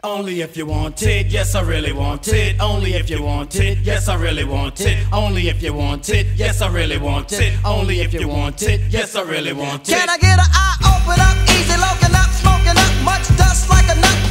Only if you want it, yes I really want it. Only if you want it, yes I really want it. Only if you want it, yes I really want it. Only if you want it, yes I really want it. Can I get an eye open up, easy looking up, smoking up, much dust like a nut?